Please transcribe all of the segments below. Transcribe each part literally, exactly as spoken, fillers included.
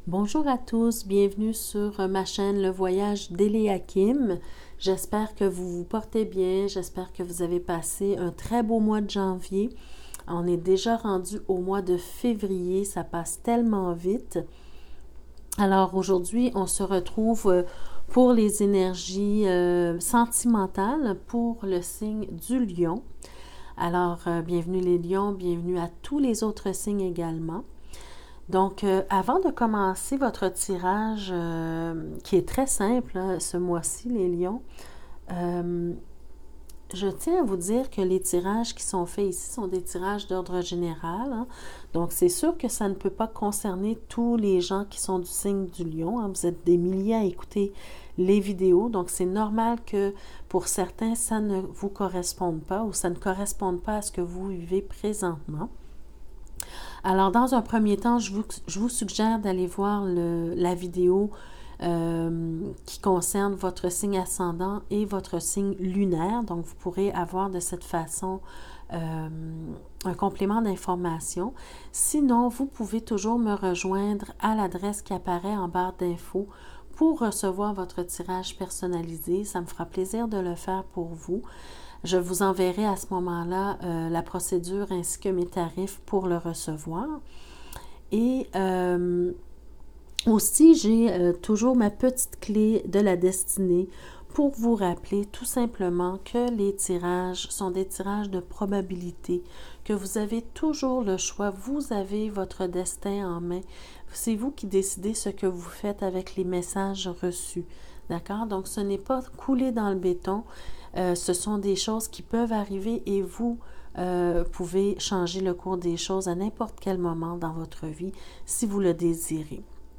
Bonjour à tous, bienvenue sur ma chaîne Le Voyage d'Eliakim. J'espère que vous vous portez bien, j'espère que vous avez passé un très beau mois de janvier. On est déjà rendu au mois de février, ça passe tellement vite. Alors aujourd'hui, on se retrouve pour les énergies euh, sentimentales pour le signe du lion. Alors, euh, bienvenue les lions, bienvenue à tous les autres signes également. Donc, euh, avant de commencer votre tirage, euh, qui est très simple hein, ce mois-ci, les lions, euh, je tiens à vous dire que les tirages qui sont faits ici sont des tirages d'ordre général. Hein. Donc, c'est sûr que ça ne peut pas concerner tous les gens qui sont du signe du lion. Hein. Vous êtes des milliers à écouter les vidéos. Donc, c'est normal que pour certains, ça ne vous corresponde pas ou ça ne corresponde pas à ce que vous vivez présentement. Alors, dans un premier temps, je vous, je vous suggère d'aller voir le, la vidéo euh, qui concerne votre signe ascendant et votre signe lunaire. Donc, vous pourrez avoir de cette façon euh, un complément d'information. Sinon, vous pouvez toujours me rejoindre à l'adresse qui apparaît en barre d'infos pour recevoir votre tirage personnalisé. Ça me fera plaisir de le faire pour vous. Je vous enverrai à ce moment-là euh, la procédure ainsi que mes tarifs pour le recevoir. Et euh, aussi, j'ai euh, toujours ma petite clé de la destinée pour vous rappeler tout simplement que les tirages sont des tirages de probabilité, que vous avez toujours le choix, vous avez votre destin en main. C'est vous qui décidez ce que vous faites avec les messages reçus. D'accord? Donc, ce n'est pas coulé dans le béton. Euh, ce sont des choses qui peuvent arriver et vous euh, pouvez changer le cours des choses à n'importe quel moment dans votre vie si vous le désirez.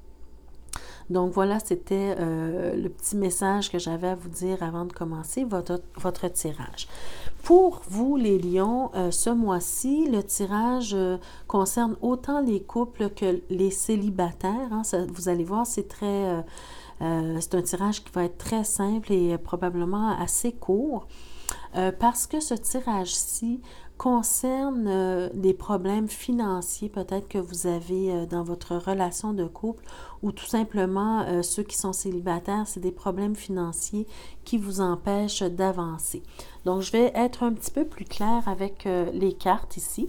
Donc voilà, c'était euh, le petit message que j'avais à vous dire avant de commencer votre, votre tirage. Pour vous, les lions, euh, ce mois-ci, le tirage euh, concerne autant les couples que les célibataires. Hein. Ça, vous allez voir, c'est très... Euh, Euh, c'est un tirage qui va être très simple et euh, probablement assez court euh, parce que ce tirage-ci concerne euh, des problèmes financiers peut-être que vous avez euh, dans votre relation de couple ou tout simplement euh, ceux qui sont célibataires, c'est des problèmes financiers qui vous empêchent d'avancer. Donc, je vais être un petit peu plus claire avec euh, les cartes ici.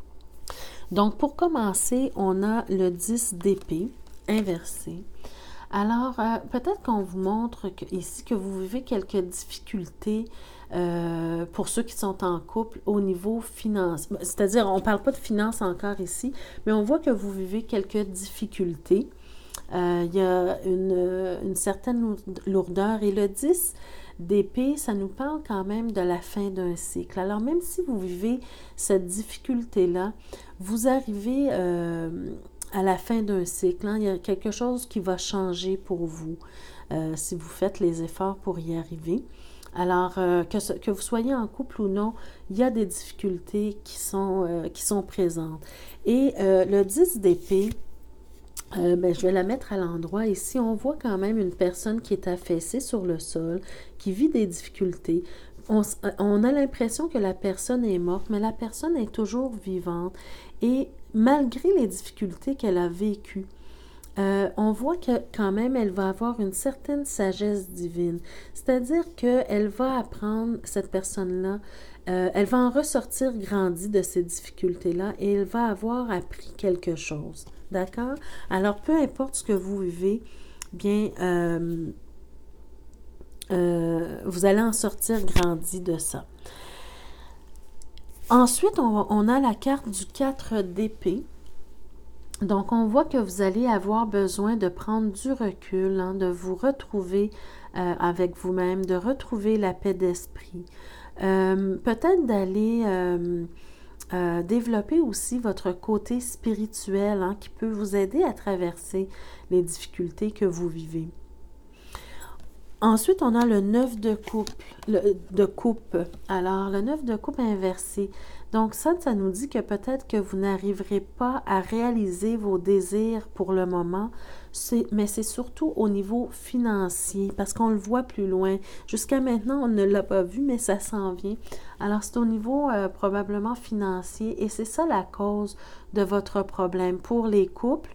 Donc, pour commencer, on a le dix d'épée inversé. Alors, euh, peut-être qu'on vous montre que, ici que vous vivez quelques difficultés euh, pour ceux qui sont en couple au niveau financier. C'est-à-dire, on ne parle pas de finances encore ici, mais on voit que vous vivez quelques difficultés. Euh, il y a une, une certaine lourdeur et le dix d'épée, ça nous parle quand même de la fin d'un cycle. Alors, même si vous vivez cette difficulté-là, vous arrivez... Euh, à la fin d'un cycle, hein, il y a quelque chose qui va changer pour vous euh, si vous faites les efforts pour y arriver. Alors, euh, que, ce, que vous soyez en couple ou non, il y a des difficultés qui sont, euh, qui sont présentes. Et euh, le dix d'épée, euh, ben, je vais la mettre à l'endroit. Ici, on voit quand même une personne qui est affaissée sur le sol, qui vit des difficultés. On, on a l'impression que la personne est morte, mais la personne est toujours vivante. Et malgré les difficultés qu'elle a vécues, euh, on voit que quand même, elle va avoir une certaine sagesse divine. C'est-à-dire qu'elle va apprendre, cette personne-là, euh, elle va en ressortir grandie de ces difficultés-là et elle va avoir appris quelque chose. D'accord? Alors, peu importe ce que vous vivez, bien... Euh, Euh, vous allez en sortir grandi de ça. Ensuite, on, on a la carte du quatre d'épée. Donc, on voit que vous allez avoir besoin de prendre du recul, hein, de vous retrouver euh, avec vous-même, de retrouver la paix d'esprit. Euh, peut-être d'aller euh, euh, développer aussi votre côté spirituel hein, qui peut vous aider à traverser les difficultés que vous vivez. Ensuite, on a le neuf de coupe, le, de coupe. Alors, le neuf de coupe inversé. Donc, ça, ça nous dit que peut-être que vous n'arriverez pas à réaliser vos désirs pour le moment, mais c'est surtout au niveau financier, parce qu'on le voit plus loin. Jusqu'à maintenant, on ne l'a pas vu, mais ça s'en vient. Alors, c'est au niveau euh, probablement financier, et c'est ça la cause de votre problème. Pour les couples,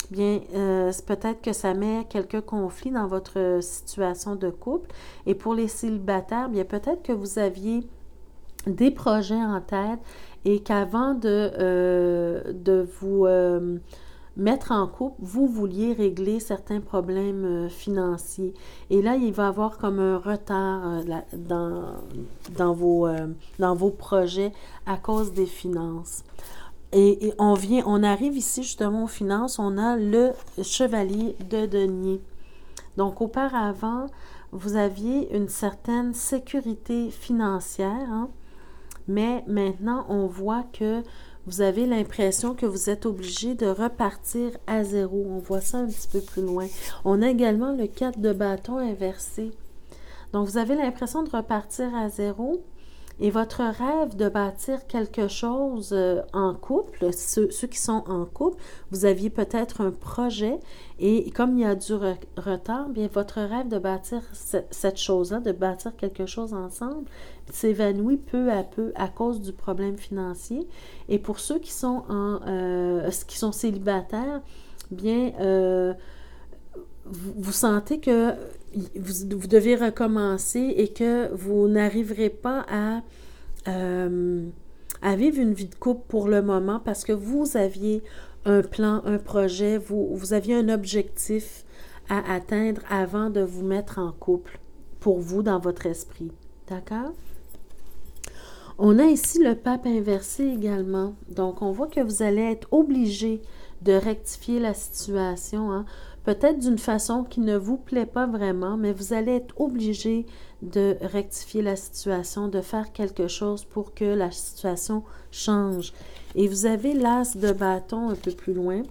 bien, euh, c'est peut-être que ça met quelques conflits dans votre situation de couple. Et pour les célibataires, bien, peut-être que vous aviez des projets en tête et qu'avant de, euh, de vous euh, mettre en couple, vous vouliez régler certains problèmes euh, financiers. Et là, il va y avoir comme un retard euh, là, dans, dans, vos, euh, dans vos projets à cause des finances. Et, et on vient, on arrive ici justement aux finances, on a le chevalier de denier. Donc auparavant, vous aviez une certaine sécurité financière, hein, mais maintenant on voit que vous avez l'impression que vous êtes obligé de repartir à zéro. On voit ça un petit peu plus loin. On a également le quatre de bâton inversé. Donc vous avez l'impression de repartir à zéro. Et votre rêve de bâtir quelque chose euh, en couple, ceux, ceux qui sont en couple, vous aviez peut-être un projet et comme il y a du re retard, bien votre rêve de bâtir ce, cette chose-là, de bâtir quelque chose ensemble, s'évanouit peu à peu à cause du problème financier. Et pour ceux qui sont en euh, qui sont célibataires, bien euh, vous, vous sentez que vous, vous devez recommencer et que vous n'arriverez pas à, euh, à vivre une vie de couple pour le moment parce que vous aviez un plan, un projet, vous, vous aviez un objectif à atteindre avant de vous mettre en couple pour vous dans votre esprit. D'accord? On a ici le pape inversé également. Donc, on voit que vous allez être obligé de rectifier la situation, hein? Peut-être d'une façon qui ne vous plaît pas vraiment, mais vous allez être obligé de rectifier la situation, de faire quelque chose pour que la situation change. Et vous avez l'as de bâton un peu plus loin.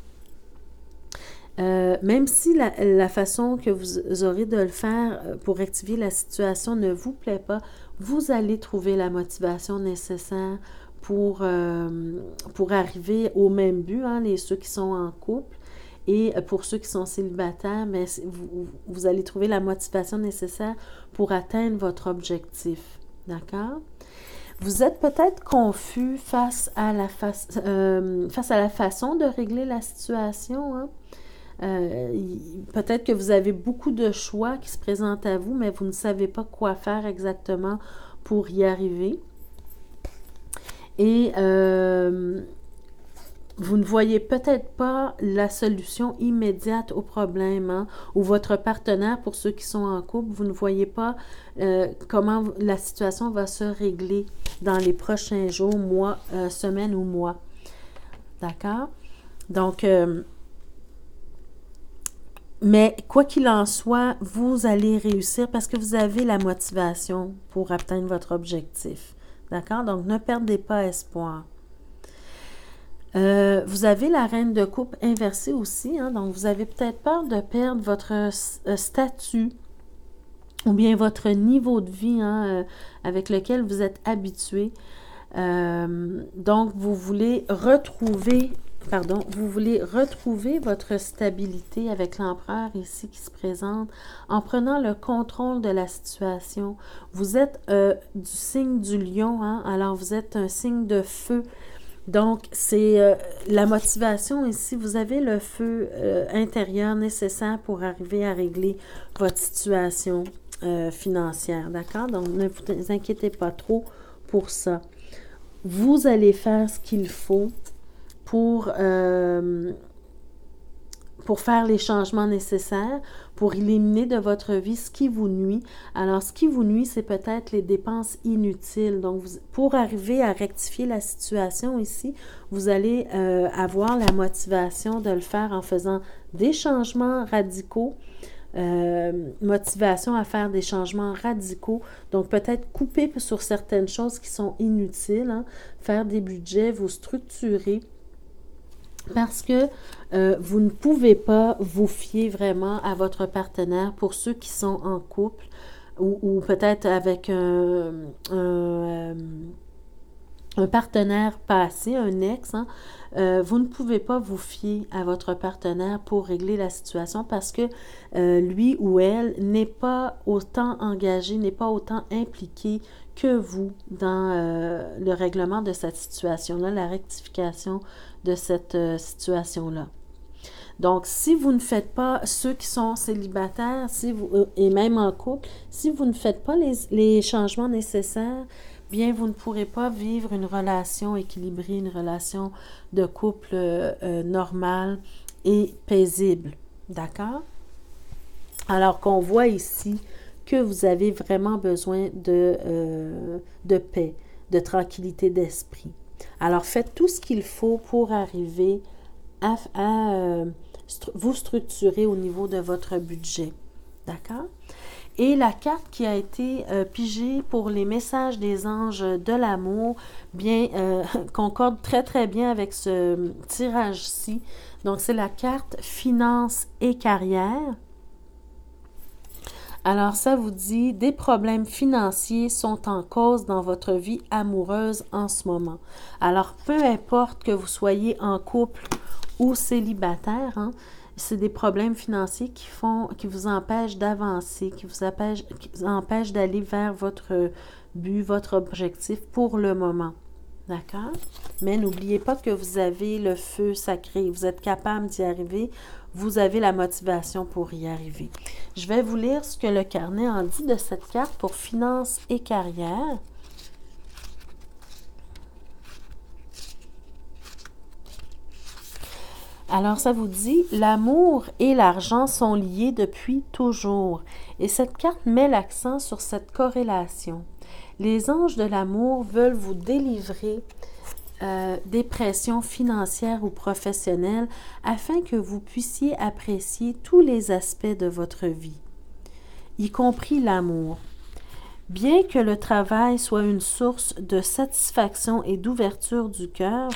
Euh, même si la, la façon que vous aurez de le faire pour rectifier la situation ne vous plaît pas, vous allez trouver la motivation nécessaire pour, euh, pour arriver au même but, hein, les ceux qui sont en couple. Et pour ceux qui sont célibataires, mais vous, vous allez trouver la motivation nécessaire pour atteindre votre objectif. D'accord? Vous êtes peut-être confus face à, la fa euh, face à la façon de régler la situation. Hein? Euh, peut-être que vous avez beaucoup de choix qui se présentent à vous, mais vous ne savez pas quoi faire exactement pour y arriver. Et euh, vous ne voyez peut-être pas la solution immédiate au problème, hein, ou votre partenaire, pour ceux qui sont en couple, vous ne voyez pas euh, comment la situation va se régler dans les prochains jours, mois, euh, semaines ou mois. D'accord? Donc, euh, mais quoi qu'il en soit, vous allez réussir parce que vous avez la motivation pour atteindre votre objectif. D'accord? Donc, ne perdez pas espoir. Euh, vous avez la reine de coupe inversée aussi, hein, donc vous avez peut-être peur de perdre votre euh, statut ou bien votre niveau de vie, hein, euh, avec lequel vous êtes habitué. Euh, donc, vous voulez retrouver, pardon, vous voulez retrouver votre stabilité avec l'empereur ici qui se présente en prenant le contrôle de la situation. Vous êtes euh, du signe du lion, hein, alors vous êtes un signe de feu. Donc, c'est euh, la motivation ici. Vous avez le feu euh, intérieur nécessaire pour arriver à régler votre situation euh, financière, d'accord? Donc, ne vous inquiétez pas trop pour ça. Vous allez faire ce qu'il faut pour, euh, pour faire les changements nécessaires, pour éliminer de votre vie ce qui vous nuit. Alors, ce qui vous nuit, c'est peut-être les dépenses inutiles. Donc, vous, pour arriver à rectifier la situation ici, vous allez euh, avoir la motivation de le faire en faisant des changements radicaux, euh, motivation à faire des changements radicaux. Donc, peut-être couper sur certaines choses qui sont inutiles, hein, faire des budgets, vous structurer, parce que euh, vous ne pouvez pas vous fier vraiment à votre partenaire pour ceux qui sont en couple ou, ou peut-être avec un, un, un partenaire passé, un ex. Hein, euh, vous ne pouvez pas vous fier à votre partenaire pour régler la situation parce que euh, lui ou elle n'est pas autant engagé, n'est pas autant impliqué que vous dans euh, le règlement de cette situation-là, la rectification de cette euh, situation-là. Donc, si vous ne faites pas, ceux qui sont célibataires, si vous, euh, et même en couple, si vous ne faites pas les, les changements nécessaires, bien, vous ne pourrez pas vivre une relation équilibrée, une relation de couple euh, euh, normale et paisible. D'accord? Alors qu'on voit ici que vous avez vraiment besoin de, euh, de paix, de tranquillité d'esprit. Alors, faites tout ce qu'il faut pour arriver à, à euh, stru- vous structurer au niveau de votre budget. D'accord? Et la carte qui a été euh, pigée pour les messages des anges de l'amour, bien, euh, concorde très, très bien avec ce tirage-ci. Donc, c'est la carte finance et carrière. Alors, ça vous dit, des problèmes financiers sont en cause dans votre vie amoureuse en ce moment. Alors, peu importe que vous soyez en couple ou célibataire, hein, c'est des problèmes financiers qui font, qui vous empêchent d'avancer, qui vous empêchent, qui vous empêchent d'aller vers votre but, votre objectif pour le moment. D'accord? Mais n'oubliez pas que vous avez le feu sacré. Vous êtes capable d'y arriver. Vous avez la motivation pour y arriver. Je vais vous lire ce que le carnet en dit de cette carte pour finances et carrière. Alors, ça vous dit, l'amour et l'argent sont liés depuis toujours. Et cette carte met l'accent sur cette corrélation. Les anges de l'amour veulent vous délivrer euh, des pressions financières ou professionnelles afin que vous puissiez apprécier tous les aspects de votre vie, y compris l'amour. Bien que le travail soit une source de satisfaction et d'ouverture du cœur,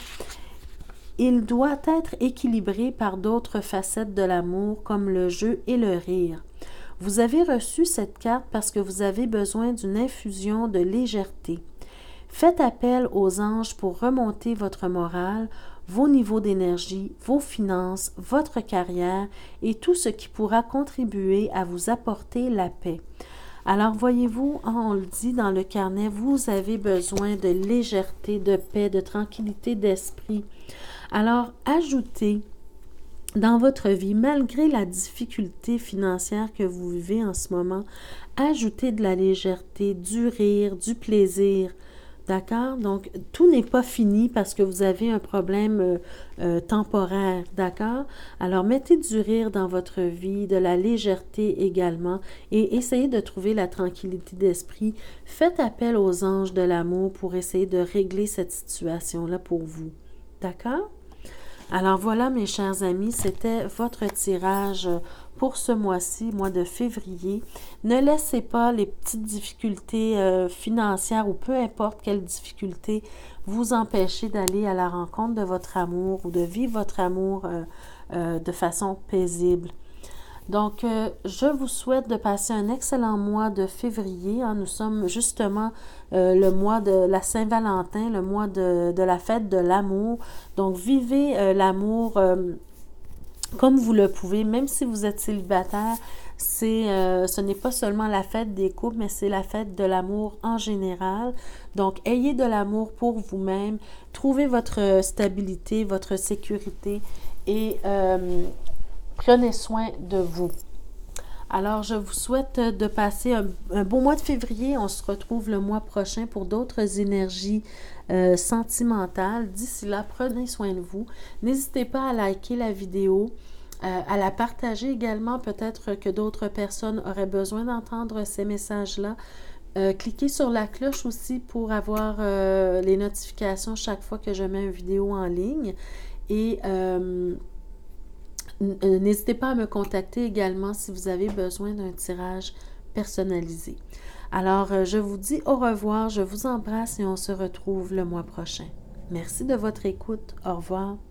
il doit être équilibré par d'autres facettes de l'amour comme le jeu et le rire. Vous avez reçu cette carte parce que vous avez besoin d'une infusion de légèreté. Faites appel aux anges pour remonter votre morale, vos niveaux d'énergie, vos finances, votre carrière et tout ce qui pourra contribuer à vous apporter la paix. Alors, voyez-vous, on le dit dans le carnet, vous avez besoin de légèreté, de paix, de tranquillité d'esprit. Alors, ajoutez dans votre vie, malgré la difficulté financière que vous vivez en ce moment, ajoutez de la légèreté, du rire, du plaisir. D'accord? Donc, tout n'est pas fini parce que vous avez un problème euh, euh, temporaire. D'accord? Alors, mettez du rire dans votre vie, de la légèreté également et essayez de trouver la tranquillité d'esprit. Faites appel aux anges de l'amour pour essayer de régler cette situation-là pour vous. D'accord? Alors voilà, mes chers amis, c'était votre tirage pour ce mois-ci, mois de février. Ne laissez pas les petites difficultés euh, financières ou peu importe quelles difficultés vous empêcher d'aller à la rencontre de votre amour ou de vivre votre amour euh, euh, de façon paisible. Donc, euh, je vous souhaite de passer un excellent mois de février. Hein. Nous sommes justement euh, le mois de la Saint-Valentin, le mois de, de la fête de l'amour. Donc, vivez euh, l'amour euh, comme vous le pouvez, même si vous êtes célibataire. C'est, euh, ce n'est pas seulement la fête des couples, mais c'est la fête de l'amour en général. Donc, ayez de l'amour pour vous-même. Trouvez votre stabilité, votre sécurité et euh, prenez soin de vous. Alors, je vous souhaite de passer un, un beau mois de février. On se retrouve le mois prochain pour d'autres énergies euh, sentimentales. D'ici là, prenez soin de vous. N'hésitez pas à liker la vidéo, euh, à la partager également. Peut-être que d'autres personnes auraient besoin d'entendre ces messages-là. Euh, cliquez sur la cloche aussi pour avoir euh, les notifications chaque fois que je mets une vidéo en ligne. Et euh, n'hésitez pas à me contacter également si vous avez besoin d'un tirage personnalisé. Alors, je vous dis au revoir, je vous embrasse et on se retrouve le mois prochain. Merci de votre écoute. Au revoir.